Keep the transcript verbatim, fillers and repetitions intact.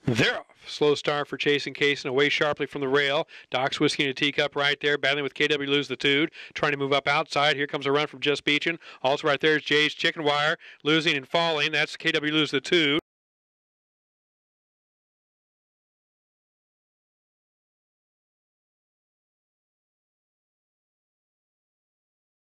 They're off. Slow start for Chasing Case and away sharply from the rail. Doc's Whiskey in a teacup right there, battling with K W Lose the Tude, trying to move up outside. Here comes a run from Just Beachin. Also right there is Jay's Chicken Wire, losing and falling. That's K W Lose the Tude.